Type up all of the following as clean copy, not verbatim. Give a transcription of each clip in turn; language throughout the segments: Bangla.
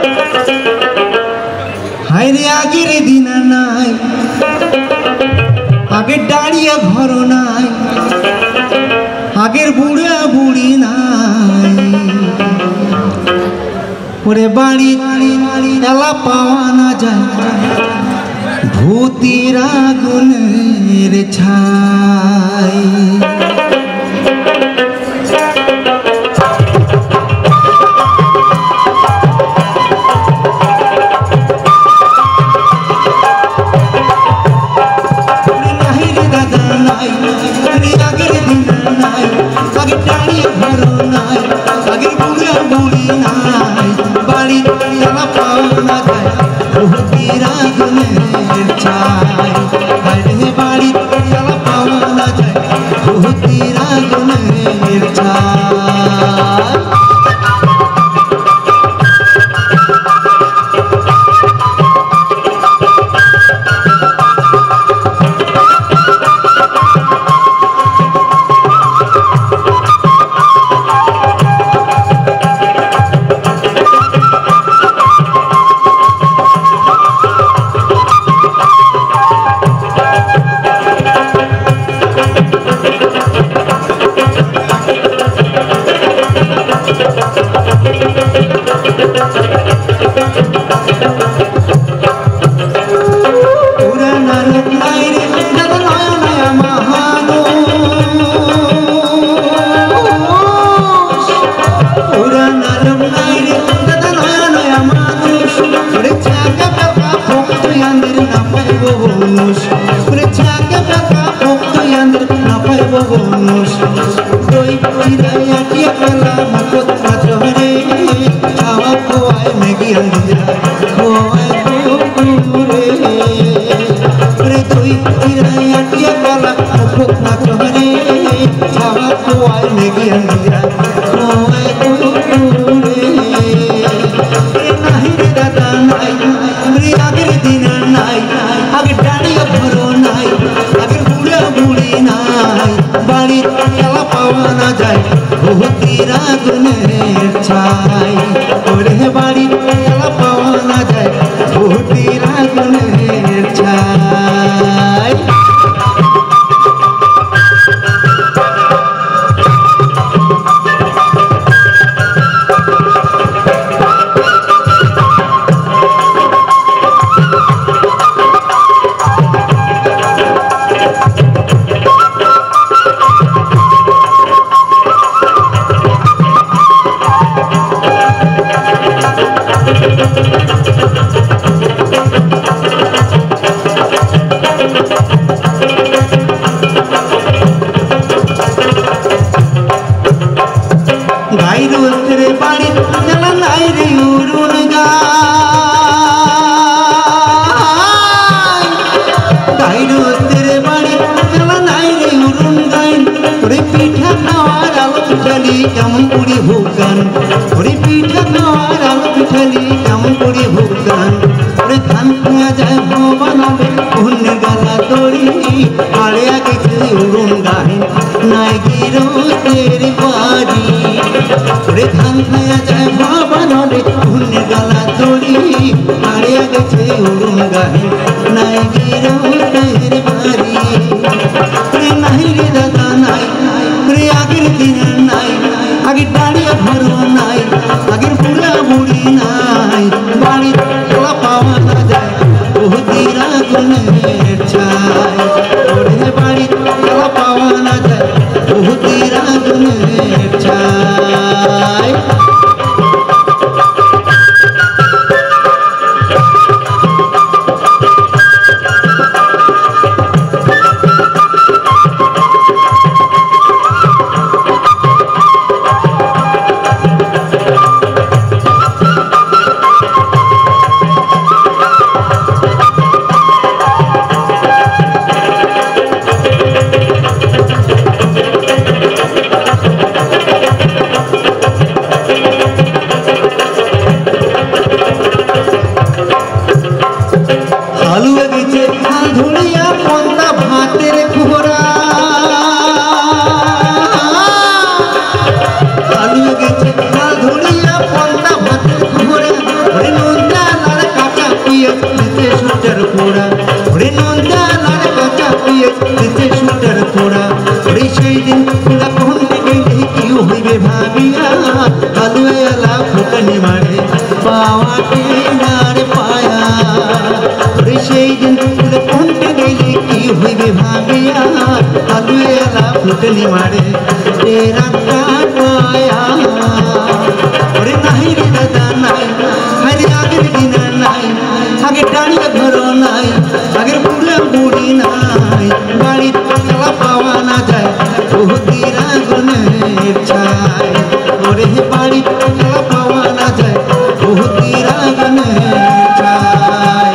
হায়রে আগের দিন নাই, আগের দাঁড়িয়ে ঘর নাই, আগের বুড়া বুড়ি নাই। ওরে বাড়ি এলা পাওয়া না যায়, ভূতির আগুনের ছাই। পোড়া ওরে নন্দালার কথা পিয়ে দিতে সুটার পোড়া ওরে সেই দিন কখন গেলে কি হইবে ভাবিয়া আলুয়ে এলা ফুটানি মারে পাওয়াতে নার পায়া ওরে সেই দিন কখন গেলে কি হইবে ভাবিয়া আলুয়ে এলা ফুটানি মারে এ রাতটা পায়া ওরে নাহি রে দাদা নাই হারে আগের দিন নাই আগে টানিয়ে ধরো নাই আগের বুড়া বুড়ি নাই বাড়ির চালা পাওয়া না যায় বহুদির আগুনের ছাই ওরে বাড়ির চালা পাওয়া না যায় বহুদির আগুনের ছাই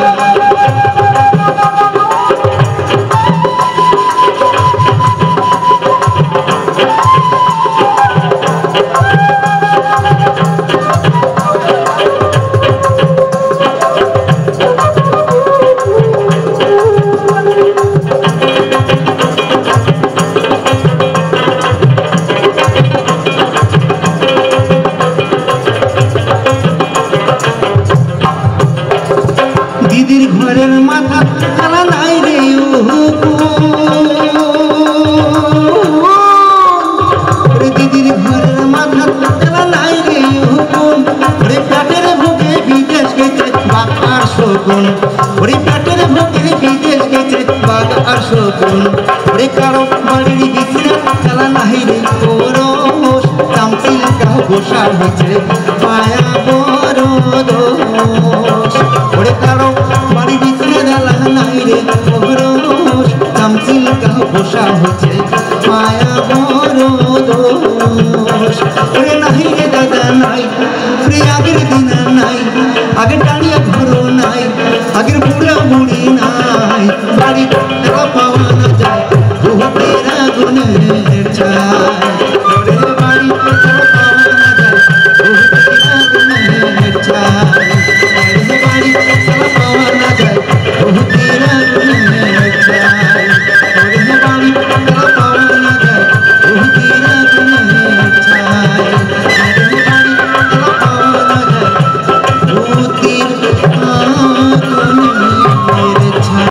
দিদির ঘরের মাথা চালা নাই রে দিদির ঘরের মাথা চালা নাই রে ওরে পেটের ভোগে বিদেশ গেছে বাঘ আর শকুন ওরে পেটের ভোগে বিদেশ গেছে বাঘ আর শকুন ওরে কারো বাড়ির বিছনা চালা নাই রে ওরস তামসিল কাহ বসা হয়েছে পায়া বড় দোষ ওরে কারো বাড়ি বিছনা জ্বালা নাই রে ওরস তামসিল কাহ বসা হয়েছে পায়া বড় দোষ ওরে নাহি রে দাদা নাই ওরে আগের দিন নাই আগে টানিয়া ঘরো নাই আগের বুড়া বুড়ি নাই বাড়ি পাওয়া না যায় বহুতের আগুনের ছাই